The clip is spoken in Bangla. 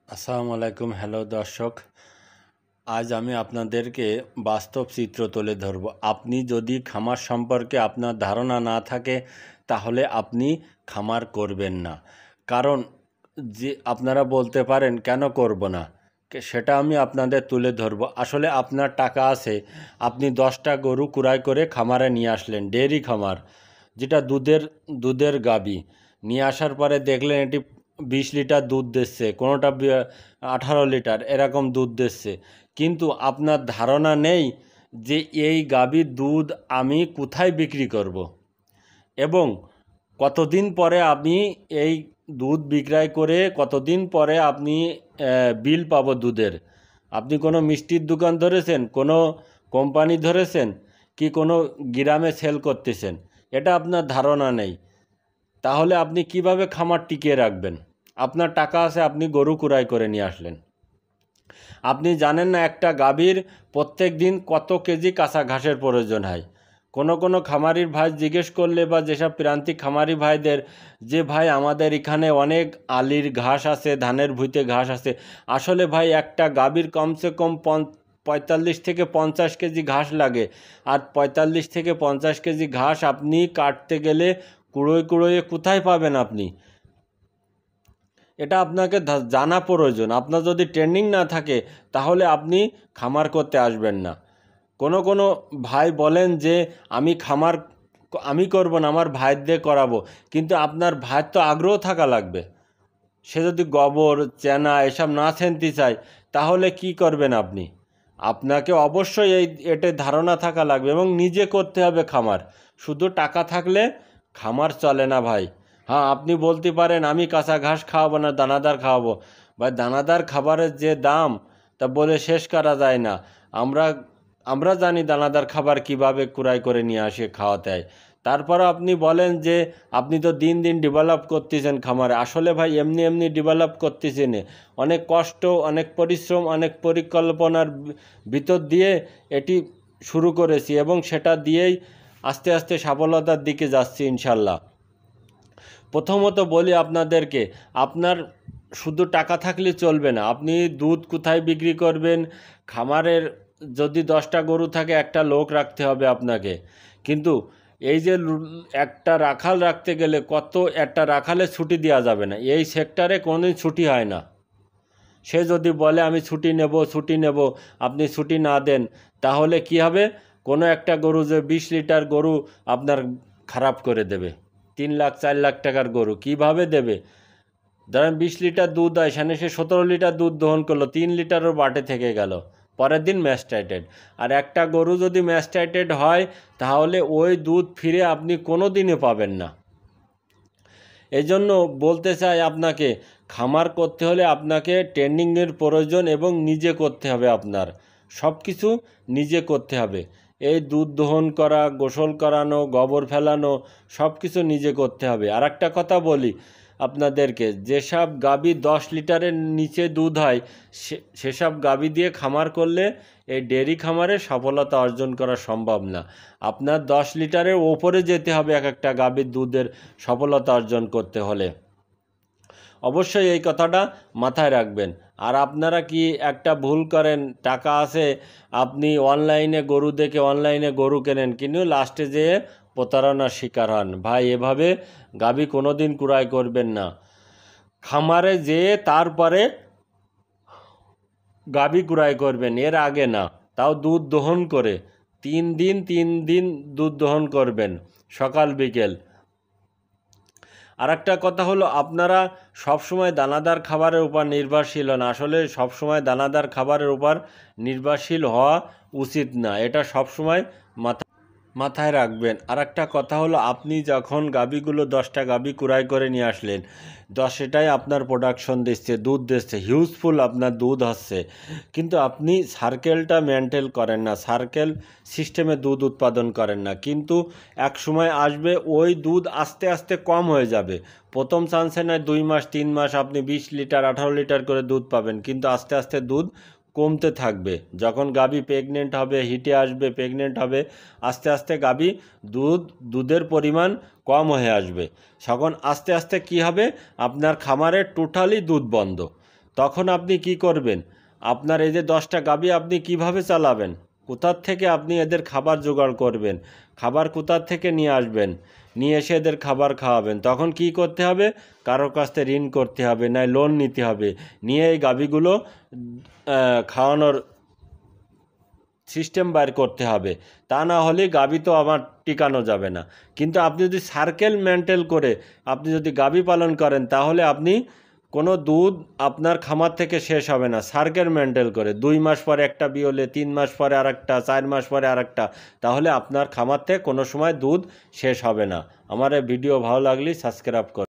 আসসালামু আলাইকুম। হ্যালো দর্শক, আজ আমি আপনাদেরকে বাস্তব চিত্র তুলে ধরব। আপনি যদি খামার সম্পর্কে আপনার ধারণা না থাকে তাহলে আপনি খামার করবেন না। কারণ যে আপনারা বলতে পারেন কেন করব না, সেটা আমি আপনাদের তুলে ধরব। আসলে আপনার টাকা আছে, আপনি 10টা গরু কুড়াই করে খামারে নিয়ে আসলেন, ডেয়ারি খামার, যেটা দুধের গাবি নিয়ে আসার পরে দেখলেন এটি 20 লিটার দুধ দিচ্ছে, কোনোটা 18 লিটার এরকম দুধ দিচ্ছে, কিন্তু আপনার ধারণা নেই যে এই গাভীর দুধ আমি কোথায় বিক্রি করব এবং কতদিন পরে আমি এই দুধ বিক্রয় করে কতদিন পরে আপনি বিল পাবো দুধের। আপনি কোনো মিষ্টির দোকান ধরেছেন, কোনো কোম্পানি ধরেছেন, কি কোনো গ্রামে সেল করতেছেন, এটা আপনার ধারণা নেই। তাহলে আপনি কিভাবে খামার টিকিয়ে রাখবেন? আপনার টাকা আছে, আপনি গরু কুড়াই করে নিয়ে আসলেন, আপনি জানেন না একটা গাভীর প্রত্যেক দিন কত কেজি কাঁচা ঘাসের প্রয়োজন হয়। কোনো খামারির ভাই জিজ্ঞেস করলে বা যেসব প্রান্তিক খামারি ভাইদের, যে ভাই আমাদের এখানে অনেক আলির ঘাস আছে, ধানের ভুঁইতে ঘাস আছে। আসলে ভাই একটা গাভীর কমসে কম 45 থেকে 50 কেজি ঘাস লাগে, আর 45 থেকে 50 কেজি ঘাস আপনি কাটতে গেলে কুড়োয় কুড়োয় কোথায় পাবেন আপনি? এটা আপনাকে জানা প্রয়োজন। আপনার যদি ট্রেনিং না থাকে তাহলে আপনি খামার করতে আসবেন না। কোনো ভাই বলেন যে আমি খামার আমি করব না, আমার ভাইদের করাবো, কিন্তু আপনার ভাইয়ের তো আগ্রহ থাকা লাগবে। সে যদি গোবর চেনা এসব না ছেনতে চায় তাহলে কি করবেন আপনি? আপনাকে অবশ্যই এতে ধারণা থাকা লাগবে এবং নিজে করতে হবে খামার। শুধু টাকা থাকলে খামার চলে না ভাই। হ্যাঁ, আপনি বলতে পারেন আমি কাঁচা ঘাস খাওয়াবো না, দানাদার খাওয়াবো। ভাই, দানাদার খাবারের যে দাম তা বলে শেষ করা যায় না। আমরা আমরা জানি দানাদার খাবার কিভাবে কুড়াই করে নিয়ে আসে খাওয়াতে হয়। তারপরও আপনি বলেন যে আপনি তো দিন দিন ডেভেলপ করতেছেন খামারে। আসলে ভাই এমনি এমনি ডেভেলপ করতেছি না, অনেক কষ্ট, অনেক পরিশ্রম, অনেক পরিকল্পনার ভিতর দিয়ে এটি শুরু করেছি এবং সেটা দিয়েই আস্তে আস্তে সফলতার দিকে যাচ্ছি ইনশাল্লাহ। প্রথমত বলি আপনাদেরকে, আপনার শুধু টাকা থাকলে চলবে না। আপনি দুধ কোথায় বিক্রি করবেন? খামারের যদি 10টা গরু থাকে একটা লোক রাখতে হবে আপনাকে, কিন্তু এই যে একটা রাখাল রাখতে গেলে একটা রাখালে ছুটি দেওয়া যাবে না। এই সেক্টরে কোনোদিন ছুটি হয় না। সে যদি বলে আমি ছুটি নেব, আপনি ছুটি না দেন তাহলে কি হবে? কোনো একটা গরু যে 20 লিটার গরু আপনার খারাপ করে দেবে। 3 লাখ 4 লাখ টাকার গরু কিভাবে দেবে? ধরেন 20 লিটার দুধ হয়, সেখানে সে 17 লিটার দুধ দহন করলো, 3 লিটারও বাটে থেকে গেল, পরের দিন ম্যাস্টাইটেড। আর একটা গরু যদি ম্যাস্টাইটেড হয় তাহলে ওই দুধ ফিরে আপনি কোনো দিনে পাবেন না। এই জন্য বলতে চাই আপনাকে, খামার করতে হলে আপনাকে ট্রেনিংয়ের প্রয়োজন এবং নিজে করতে হবে। আপনার সব কিছু নিজে করতে হবে। এই দুধ দহন করা, গোসল করানো, গোবর ফেলানো, সব কিছু নিজে করতে হবে। আর একটা কথা বলি আপনাদেরকে, যেসব গাভী 10 লিটারের নিচে দুধ হয় সেসব গাভী দিয়ে খামার করলে এই ডেয়ারি খামারে সফলতা অর্জন করা সম্ভব না। আপনার 10 লিটারের ওপরে যেতে হবে এক একটা গাভীর দুধের সফলতা অর্জন করতে হলে। অবশ্যই এই কথাটা মাথায় রাখবেন। আর আপনারা কি একটা ভুল করেন, টাকা আছে, আপনি অনলাইনে গরু দেখে অনলাইনে গরু কেনেন, কিন্তু লাস্টে যেয়ে প্রতারণার শিকার হন। ভাই, এভাবে গাভী কোনো দিন ক্রয় করবেন না। খামারে যেয়ে তারপরে গাভী ক্রয় করবেন, এর আগে না। তাও দুধ দহন করে 3 দিন দুধ দহন করবেন, সকাল বিকেল। আর একটা কথা হলো, আপনারা সবসময় দানাদার খাবারের উপর নির্ভরশীল হন। আসলে সবসময় দানাদার খাবারের উপর নির্ভরশীল হওয়া উচিত না, এটা সবসময় মাথায় রাখবেন। আর একটা কথা হলো, আপনি যখন গাভীগুলো 10টা গাভী কুড়াই করে নিয়ে আসলেন, 10টাই আপনার প্রোডাকশন দিচ্ছে, দুধ দিচ্ছে, হিউজফুল আপনার দুধ হচ্ছে, কিন্তু আপনি সার্কেলটা মেনটেন করেন না, সার্কেল সিস্টেমে দুধ উৎপাদন করেন না। কিন্তু এক সময় আসবে ওই দুধ আস্তে আস্তে কম হয়ে যাবে। প্রথম চান্সে নয় 2 মাস 3 মাস আপনি 20 লিটার 18 লিটার করে দুধ পাবেন, কিন্তু আস্তে আস্তে দুধ কমতে থাকবে। যখন গাভী প্রেগনেন্ট হবে, হিটে আসবে, প্রেগনেন্ট হবে, আস্তে আস্তে গাভী দুধের পরিমাণ কম হয়ে আসবে। তখন আস্তে আস্তে কি হবে? আপনার খামারে টোটালি দুধ বন্ধ। তখন আপনি কি করবেন? আপনার এই যে 10টা গাভী আপনি কিভাবে চালাবেন? কোথার থেকে আপনি এদের খাবার জোগাড় করবেন? খাবার কোথার থেকে নিয়ে আসবেন? নিয়ে এসে এদের খাবার খাওয়াবেন। তখন কি করতে হবে? কারোর কাছ থেকে ঋণ করতে হবে, নয় লোন নিতে হবে। নিয়ে এই গাভীগুলো খাওয়ানোর সিস্টেম বাইর করতে হবে। তা না হলে গাভী তো আমার টিকানো যাবে না। কিন্তু আপনি যদি সার্কেল মেনটেন করে আপনি যদি গাভী পালন করেন, তাহলে আপনি কোনো দুধ আপনার খামার থেকে শেষ হবে না। সার্কেল মেনটেন করে 2 মাস পরে একটা বিয়লে, 3 মাস পরে আরেকটা, 4 মাস পরে আরেকটা, তাহলে আপনার খামার থেকে কোনো সময় দুধ শেষ হবে না। আমার এই ভিডিও ভালো লাগলে সাবস্ক্রাইব করুন।